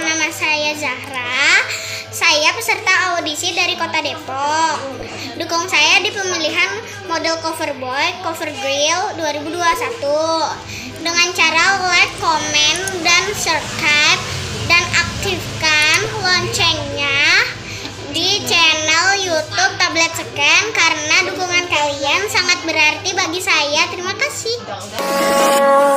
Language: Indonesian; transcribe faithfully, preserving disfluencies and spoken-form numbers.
nama saya Zahra. Saya peserta audisi dari Kota Depok. Dukung saya di pemilihan model cover boy, cover girl dua ribu dua puluh satu dengan cara like, komen, dan subscribe dan aktifkan loncengnya di channel YouTube Tablet Scan karena dukungan kalian sangat berarti bagi saya. Terima kasih.